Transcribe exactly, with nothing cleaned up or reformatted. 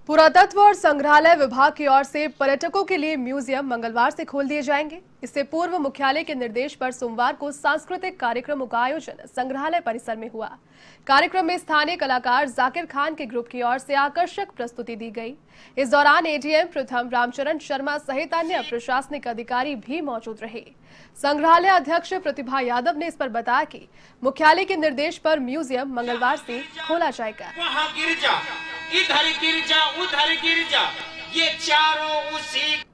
पुरातत्व और संग्रहालय विभाग की ओर से पर्यटकों के लिए म्यूजियम मंगलवार से खोल दिए जाएंगे। इससे पूर्व मुख्यालय के निर्देश पर सोमवार को सांस्कृतिक कार्यक्रमों का आयोजन संग्रहालय परिसर में हुआ। कार्यक्रम में स्थानीय कलाकार जाकिर खान के ग्रुप की ओर से आकर्षक प्रस्तुति दी गई। इस दौरान एडीएम प्रथम रामचरण शर्मा सहित अन्य प्रशासनिक अधिकारी भी मौजूद रहे। संग्रहालय अध्यक्ष प्रतिभा यादव ने इस पर बताया कि मुख्यालय के निर्देश पर म्यूजियम मंगलवार से खोला जाएगा। वहाँ गिर जा, इधर गिर जा, उधर गिर जा, ये चारों उसी